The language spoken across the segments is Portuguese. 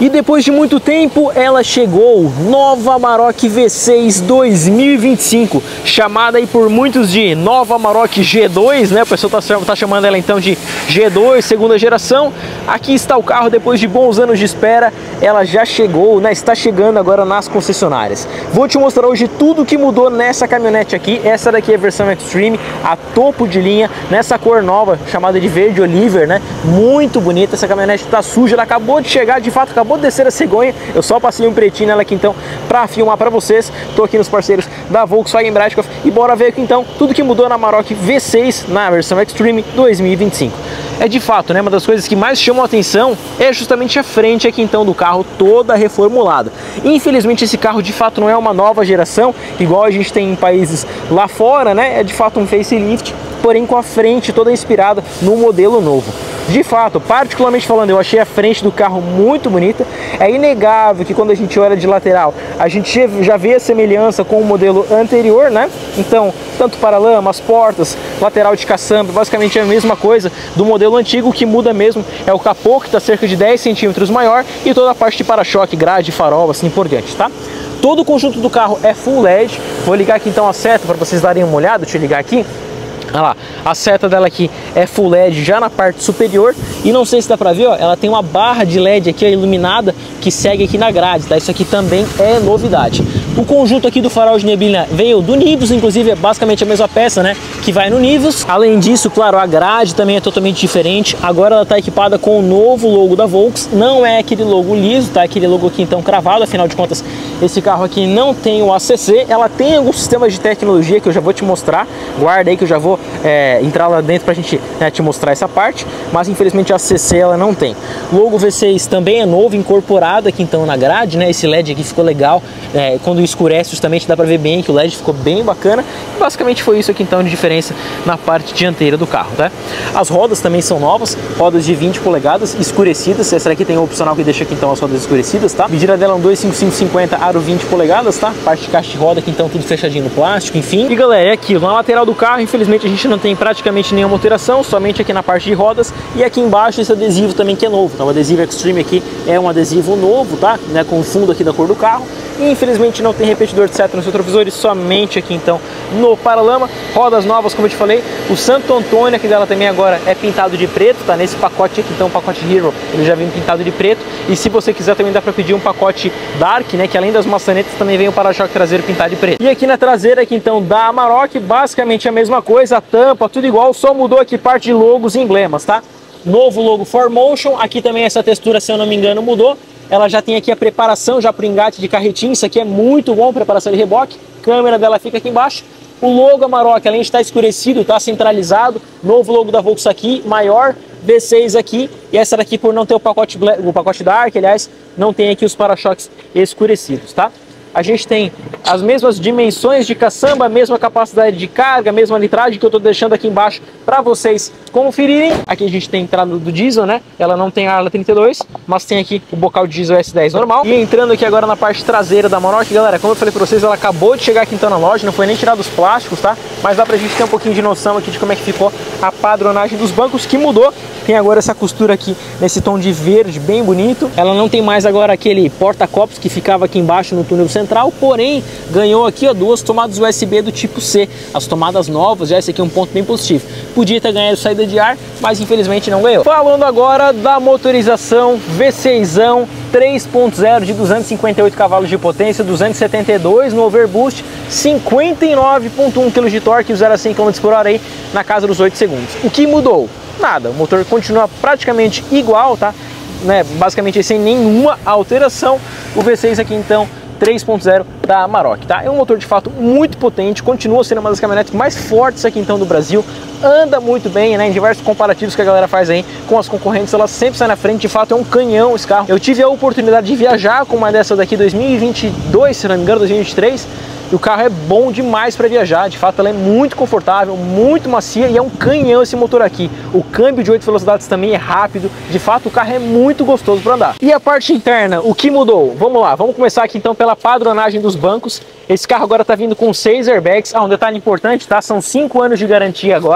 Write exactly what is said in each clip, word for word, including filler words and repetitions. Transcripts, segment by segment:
E depois de muito tempo, ela chegou, nova Amarok V seis dois mil e vinte e cinco, chamada aí por muitos de nova Amarok G dois, né? O pessoal tá, tá chamando ela então de G dois, segunda geração. Aqui está o carro, depois de bons anos de espera, ela já chegou, né? Está chegando agora nas concessionárias. Vou te mostrar hoje tudo que mudou nessa caminhonete aqui. Essa daqui é a versão Extreme, a topo de linha, nessa cor nova, chamada de verde oliver, né? Muito bonita, essa caminhonete tá suja, ela acabou de chegar, de fato, acabou de descer a cegonha. Eu só passei um pretinho nela aqui então para filmar para vocês. Tô aqui nos parceiros da Volkswagen Breitkopf e bora ver aqui então tudo que mudou na Amarok V seis na versão Extreme dois mil e vinte e cinco. É de fato, né, uma das coisas que mais chamam a atenção é justamente a frente aqui então do carro toda reformulada. Infelizmente esse carro de fato não é uma nova geração, igual a gente tem em países lá fora, né? É de fato um facelift, porém com a frente toda inspirada no modelo novo. De fato, particularmente falando, eu achei a frente do carro muito bonita. É inegável que quando a gente olha de lateral, a gente já vê a semelhança com o modelo anterior, né? Então, tanto paralama, as portas, lateral de caçamba, basicamente é a mesma coisa do modelo antigo. O que muda mesmo é o capô, que está cerca de dez centímetros maior, e toda a parte de para-choque, grade, farol, assim por diante, tá? Todo o conjunto do carro é Full L E D. Vou ligar aqui então a seta para vocês darem uma olhada. Deixa eu ligar aqui. Olha lá, a seta dela aqui é Full L E D já na parte superior. E não sei se dá pra ver, ó, ela tem uma barra de L E D aqui ó, iluminada que segue aqui na grade, tá? Isso aqui também é novidade. O conjunto aqui do farol de neblina veio do Nivus, inclusive é basicamente a mesma peça, né? Que vai no Nivus. Além disso, claro, a grade também é totalmente diferente. Agora ela tá equipada com o novo logo da Volks. Não é aquele logo liso, tá? Aquele logo aqui então cravado, afinal de contas, esse carro aqui não tem o A C C. Ela tem alguns sistemas de tecnologia que eu já vou te mostrar. Guarda aí que eu já vou É, entrar lá dentro pra gente, né, te mostrar essa parte, mas infelizmente a A C C ela não tem. Logo V seis também é novo, incorporado aqui então na grade, né? Esse L E D aqui ficou legal, é, quando escurece justamente dá pra ver bem que o L E D ficou bem bacana. E basicamente foi isso aqui então de diferença na parte dianteira do carro, tá? As rodas também são novas, rodas de vinte polegadas, escurecidas. Essa daqui tem um opcional que deixa aqui então as rodas escurecidas, tá? A medida dela é um dois cinco cinco cinquenta aro vinte polegadas, tá? Parte de caixa de roda aqui então tudo fechadinho no plástico, enfim. E galera, é aquilo, na lateral do carro, infelizmente a gente não tem praticamente nenhuma alteração, somente aqui na parte de rodas. E aqui embaixo esse adesivo também que é novo, tá? O adesivo Extreme aqui é um adesivo novo, tá? Né? Com o fundo aqui da cor do carro. E infelizmente não tem repetidor de seta nos retrovisores, somente aqui então no paralama. Rodas novas, como eu te falei. O Santo Antônio aqui dela também agora é pintado de preto, tá? Nesse pacote aqui então, o pacote Hero, ele já vem pintado de preto. E se você quiser também dá para pedir um pacote Dark, né? Que além das maçanetas também vem o para-choque traseiro pintado de preto. E aqui na traseira aqui então da Amarok, basicamente a mesma coisa, a tampa, tudo igual, só mudou aqui parte de logos e emblemas, tá? Novo logo quatro motion, aqui também essa textura, se eu não me engano, mudou. Ela já tem aqui a preparação já para o engate de carretinho, isso aqui é muito bom, preparação de reboque. Câmera dela fica aqui embaixo. O logo Amarok, além de estar escurecido, está centralizado. Novo logo da Volks aqui, maior, V seis aqui. E essa daqui, por não ter o pacote, o pacote Dark, aliás, não tem aqui os para-choques escurecidos, tá? A gente tem as mesmas dimensões de caçamba, a mesma capacidade de carga, a mesma litragem que eu estou deixando aqui embaixo para vocês conferirem. Aqui a gente tem a entrada do diesel, né? Ela não tem a Arla trinta e dois, mas tem aqui o bocal de diesel S dez normal. E entrando aqui agora na parte traseira da Amarok, galera, como eu falei para vocês, ela acabou de chegar aqui então na loja, não foi nem tirado os plásticos, tá? Mas dá pra gente ter um pouquinho de noção aqui de como é que ficou a padronagem dos bancos, que mudou. Tem agora essa costura aqui nesse tom de verde bem bonito. Ela não tem mais agora aquele porta-copos que ficava aqui embaixo no túnel central, porém ganhou aqui ó, duas tomadas U S B do tipo C, as tomadas novas. Já esse aqui é um ponto bem positivo. Podia ter ganhado saída de ar, mas infelizmente não ganhou. Falando agora da motorização V seis três ponto zero de duzentos e cinquenta e oito cavalos de potência, duzentos e setenta e dois no overboost, cinquenta e nove vírgula um quilos de torque, zero a cem quilômetros por hora aí na casa dos oito segundos. O que mudou? Nada, o motor continua praticamente igual, tá? Né? Basicamente sem nenhuma alteração. O V seis aqui então três ponto zero da Amarok, tá? É um motor de fato muito potente, continua sendo uma das caminhonetes mais fortes aqui então do Brasil, anda muito bem, né? Em diversos comparativos que a galera faz aí com as concorrentes, ela sempre sai na frente, de fato é um canhão esse carro. Eu tive a oportunidade de viajar com uma dessa daqui dois mil e vinte e dois, se não me engano, dois mil e vinte e três, e o carro é bom demais para viajar, de fato ela é muito confortável, muito macia e é um canhão esse motor aqui. O câmbio de oito velocidades também é rápido, de fato o carro é muito gostoso para andar. E a parte interna, o que mudou? Vamos lá, vamos começar aqui então pela padronagem dos bancos. Esse carro agora está vindo com seis airbags. Ah, um detalhe importante, tá? São cinco anos de garantia agora.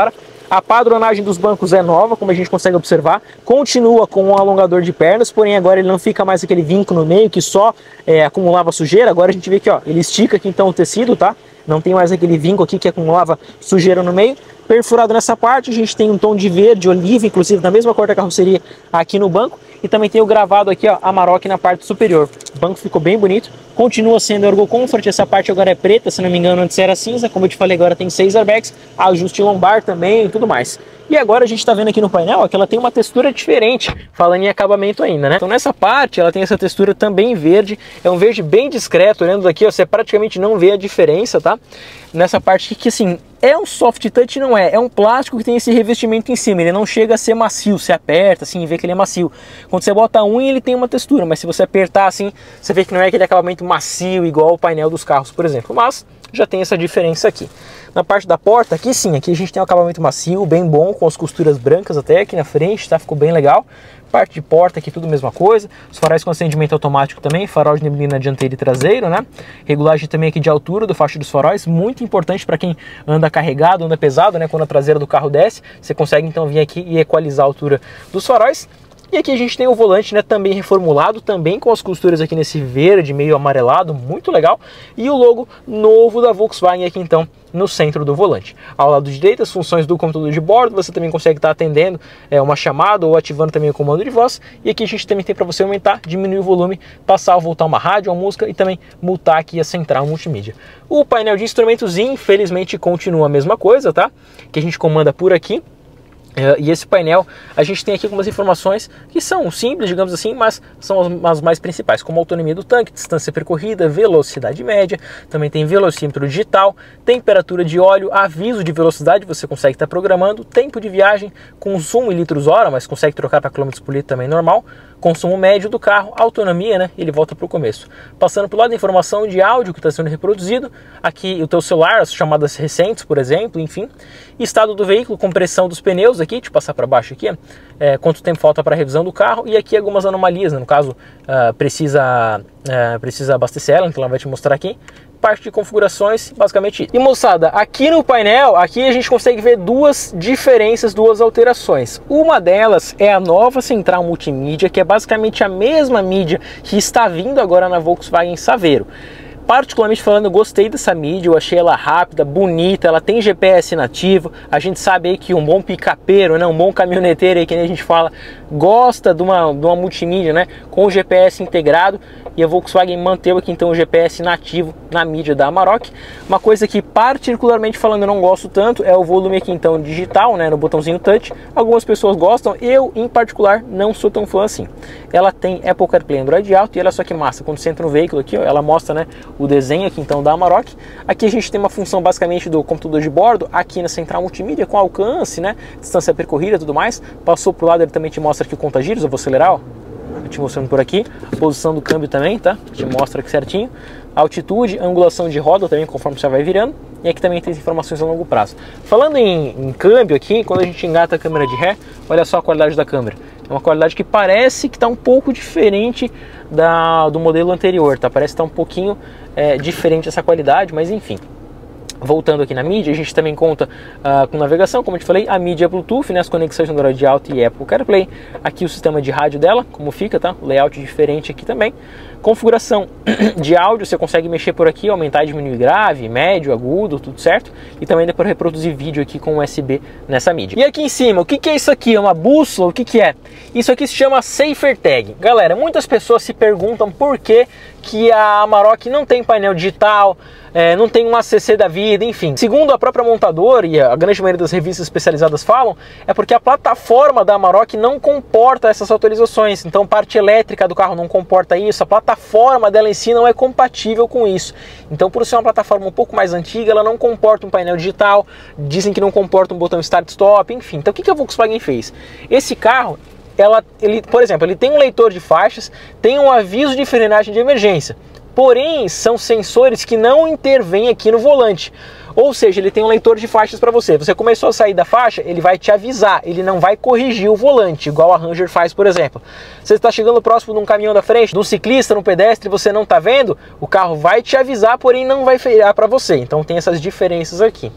A padronagem dos bancos é nova, como a gente consegue observar. Continua com um alongador de pernas, porém agora ele não fica mais aquele vinco no meio que só é, acumulava sujeira. Agora a gente vê que ó, ele estica aqui então o tecido, tá? Não tem mais aquele vinco aqui que acumulava sujeira no meio. Perfurado nessa parte, a gente tem um tom de verde oliva, inclusive na mesma cor da carroceria aqui no banco. E também tem o gravado aqui, ó, Amarok na parte superior. O banco ficou bem bonito. Continua sendo Ergo Comfort, essa parte agora é preta, se não me engano antes era cinza. Como eu te falei, agora tem seis airbags, ajuste lombar também e tudo mais. E agora a gente tá vendo aqui no painel ó, que ela tem uma textura diferente, falando em acabamento ainda, né? Então nessa parte ela tem essa textura também verde, é um verde bem discreto, olhando daqui ó, você praticamente não vê a diferença, tá? Nessa parte aqui que assim, é um soft touch, não é, é um plástico que tem esse revestimento em cima, ele não chega a ser macio, você aperta assim e vê que ele é macio. Quando você bota a unha ele tem uma textura, mas se você apertar assim, você vê que não é aquele acabamento macio igual o painel dos carros, por exemplo, mas já tem essa diferença aqui. Na parte da porta, aqui sim, aqui a gente tem um acabamento macio, bem bom, com as costuras brancas até aqui na frente, tá? Ficou bem legal. Parte de porta aqui, tudo a mesma coisa. Os faróis com acendimento automático também, farol de neblina dianteiro e traseiro, né? Regulagem também aqui de altura do faixa dos faróis, muito importante para quem anda carregado, anda pesado, né? Quando a traseira do carro desce, você consegue então vir aqui e equalizar a altura dos faróis. E aqui a gente tem o volante, né, também reformulado, também com as costuras aqui nesse verde meio amarelado, muito legal. E o logo novo da Volkswagen aqui então no centro do volante. Ao lado direito, as funções do computador de bordo, você também consegue estar atendendo é, uma chamada ou ativando também o comando de voz. E aqui a gente também tem para você aumentar, diminuir o volume, passar ou voltar uma rádio, uma música e também mutar aqui a central multimídia. O painel de instrumentos infelizmente continua a mesma coisa, tá? Que a gente comanda por aqui. Uh, e esse painel, a gente tem aqui algumas informações que são simples, digamos assim, mas são as, as mais principais, como a autonomia do tanque, distância percorrida, velocidade média, também tem velocímetro digital, temperatura de óleo, aviso de velocidade, você consegue estar programando, tempo de viagem, consumo em litros hora, mas consegue trocar para quilômetros por litro também normal, consumo médio do carro, autonomia, né? Ele volta para o começo. Passando por lado da informação de áudio que está sendo reproduzido, aqui o teu celular, as chamadas recentes, por exemplo, enfim, estado do veículo, compressão dos pneus aqui, deixa eu passar para baixo aqui, é, quanto tempo falta para a revisão do carro e aqui algumas anomalias, né? No caso, uh, precisa, uh, precisa abastecer ela, então ela vai te mostrar aqui. Parte de configurações, basicamente isso. E moçada, aqui no painel, aqui a gente consegue ver duas diferenças, duas alterações. Uma delas é a nova central multimídia, que é basicamente a mesma mídia que está vindo agora na Volkswagen Saveiro. Particularmente falando, eu gostei dessa mídia, eu achei ela rápida, bonita, ela tem G P S nativo. A gente sabe aí que um bom picapeiro, né, um bom caminhoneteiro aí, que a gente fala, gosta de uma, de uma multimídia, né, com o G P S integrado. E a Volkswagen manteve aqui então o G P S nativo na mídia da Amarok. Uma coisa que particularmente falando eu não gosto tanto é o volume aqui então digital, né, no botãozinho touch. Algumas pessoas gostam, eu em particular não sou tão fã assim. Ela tem Apple CarPlay, Android Auto e olha só que massa, quando você entra no veículo aqui, ó, ela mostra, né, o desenho aqui então da Amarok. Aqui a gente tem uma função basicamente do computador de bordo, aqui na central multimídia com alcance, né, distância percorrida e tudo mais. Passou pro lado, ele também te mostra aqui o conta-giros, eu vou acelerar, ó. Te mostrando por aqui, a posição do câmbio também, tá? Te mostra aqui certinho. Altitude, angulação de roda também, conforme você vai virando. E aqui também tem informações a longo prazo. Falando em, em câmbio aqui, quando a gente engata a câmera de ré, olha só a qualidade da câmera. É uma qualidade que parece que está um pouco diferente da, do modelo anterior, tá? Parece que está um pouquinho é, diferente essa qualidade, mas enfim. Voltando aqui na mídia, a gente também conta uh, com navegação, como eu te falei, a mídia Bluetooth, né, as conexões Android Auto e Apple CarPlay. Aqui o sistema de rádio dela, como fica, tá? O layout diferente aqui também. Configuração de áudio, você consegue mexer por aqui, aumentar e diminuir grave, médio, agudo, tudo certo. E também dá para reproduzir vídeo aqui com U S B nessa mídia. E aqui em cima, o que, que é isso aqui? É uma bússola? O que, que é? Isso aqui se chama Safer Tag. Galera, muitas pessoas se perguntam por que, que a Amarok não tem painel digital, é, não tem um A C C da vida, enfim. Segundo a própria montadora e a grande maioria das revistas especializadas falam, é porque a plataforma da Amarok não comporta essas atualizações. Então, parte elétrica do carro não comporta isso, a plataforma dela em si não é compatível com isso. Então, por ser uma plataforma um pouco mais antiga, ela não comporta um painel digital, dizem que não comporta um botão start-stop, enfim. Então, o que, que a Volkswagen fez? Esse carro, ela, ele, por exemplo, ele tem um leitor de faixas, tem um aviso de frenagem de emergência. Porém, são sensores que não intervêm aqui no volante. Ou seja, ele tem um leitor de faixas para você. Você começou a sair da faixa, ele vai te avisar. Ele não vai corrigir o volante, igual a Ranger faz, por exemplo. Você está chegando próximo de um caminhão da frente, de um ciclista, de um pedestre, você não está vendo, o carro vai te avisar, porém não vai frear para você. Então tem essas diferenças aqui.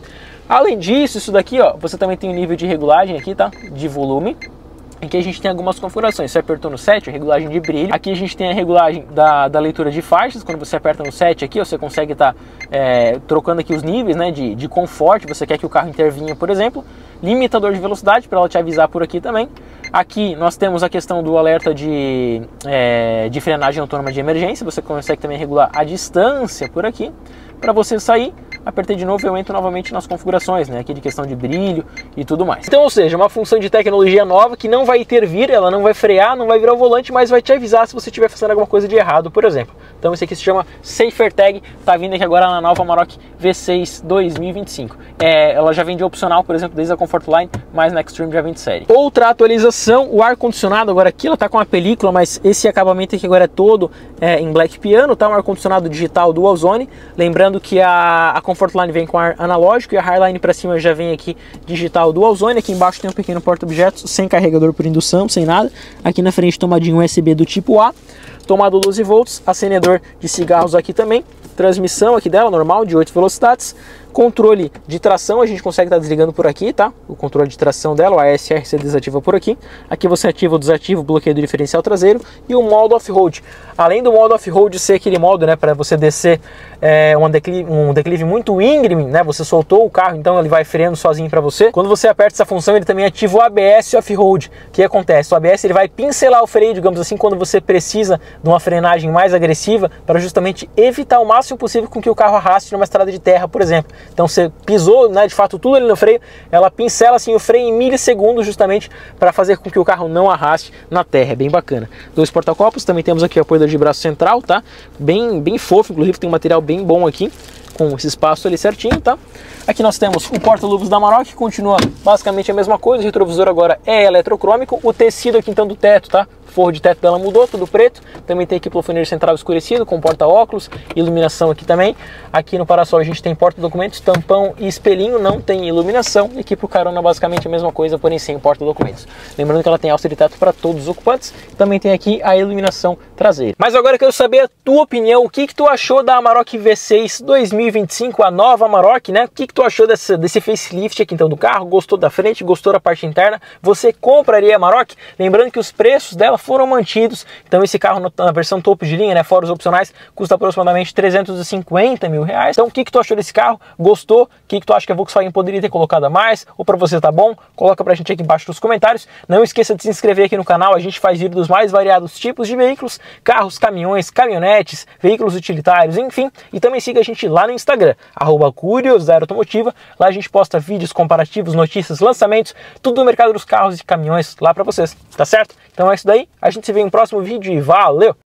Além disso, isso daqui, ó, você também tem um nível de regulagem aqui, tá? De volume. Aqui a gente tem algumas configurações. Você apertou no sete, a regulagem de brilho. Aqui a gente tem a regulagem da, da leitura de faixas. Quando você aperta no sete aqui, você consegue estar tá, é, trocando aqui os níveis, né, de, de conforto. Você quer que o carro intervinha, por exemplo. Limitador de velocidade, para ela te avisar por aqui também. Aqui nós temos a questão do alerta de, é, de frenagem autônoma de emergência. Você consegue também regular a distância por aqui. Para você sair, apertei de novo e eu entro novamente nas configurações, né? Aqui de questão de brilho e tudo mais. Então, ou seja, uma função de tecnologia nova que não vai intervir, ela não vai frear, não vai virar o volante, mas vai te avisar se você estiver fazendo alguma coisa de errado, por exemplo. Então esse aqui se chama Safer Tag, tá vindo aqui agora na nova Amarok V seis dois mil e vinte e cinco. É, ela já vem de opcional, por exemplo, desde a Comfortline, mas na Extreme já vem de série. Outra atualização, o ar-condicionado agora aqui, ela tá com uma película, mas esse acabamento aqui agora é todo é, em Black Piano, tá? Um ar-condicionado digital Dual Zone. Lembrando que a, a Comfortline vem com ar analógico e a Highline para cima já vem aqui digital Dual Zone. Aqui embaixo tem um pequeno porta-objetos, sem carregador por indução, sem nada. Aqui na frente tomadinho U S B do tipo A. Tomada doze volts, acendedor de cigarros aqui também, transmissão aqui dela normal de oito velocidades, controle de tração a gente consegue estar desligando por aqui, tá? O controle de tração dela, o A S R, você desativa por aqui. Aqui você ativa ou desativa o bloqueio do diferencial traseiro e o modo off-road. Além do modo off-road ser aquele modo, né, para você descer é, um, declive, um declive muito íngreme, né? Você soltou o carro, então ele vai freando sozinho para você. Quando você aperta essa função, ele também ativa o A B S off-road. O que acontece? O A B S ele vai pincelar o freio, digamos assim, quando você precisa de uma frenagem mais agressiva, para justamente evitar o máximo possível com que o carro arraste numa estrada de terra, por exemplo. Então você pisou, né, de fato tudo ali no freio, ela pincela assim o freio em milissegundos justamente para fazer com que o carro não arraste na terra, é bem bacana. Dois porta-copos, também temos aqui o apoio de braço central, tá? Bem, bem fofo, inclusive tem um material bem bom aqui, com esse espaço ali certinho, tá? Aqui nós temos o porta-luvas da Amarok, que continua basicamente a mesma coisa, o retrovisor agora é eletrocrômico, o tecido aqui então do teto, tá? O forro de teto dela mudou, tudo preto. Também tem aqui plafoneiro central escurecido, com porta-óculos, iluminação aqui também. Aqui no parasol a gente tem porta-documentos, tampão e espelhinho, não tem iluminação. E aqui pro carona basicamente a mesma coisa, porém sem porta-documentos. Lembrando que ela tem alça de teto para todos os ocupantes. Também tem aqui a iluminação traseira. Mas agora eu quero saber a tua opinião, o que que tu achou da Amarok V seis dois mil e vinte e cinco, a nova Amarok, né? O que que tu achou desse, desse facelift aqui então do carro? Gostou da frente? Gostou da parte interna? Você compraria a Amarok? Lembrando que os preços dela foram mantidos, então esse carro na versão topo de linha, né, fora os opcionais, custa aproximadamente trezentos e cinquenta mil reais. Então o que que tu achou desse carro? Gostou? O que que tu acha que a Volkswagen poderia ter colocado a mais? Ou para você tá bom? Coloca pra gente aqui embaixo nos comentários. Não esqueça de se inscrever aqui no canal, a gente faz vídeo dos mais variados tipos de veículos, carros, caminhões, caminhonetes, veículos utilitários, enfim. E também siga a gente lá no Instagram, arroba Curiosidade Automotiva. Lá a gente posta vídeos comparativos, notícias, lançamentos, tudo do mercado dos carros e caminhões lá para vocês, tá certo? Então é isso daí, a gente se vê em um próximo vídeo e valeu!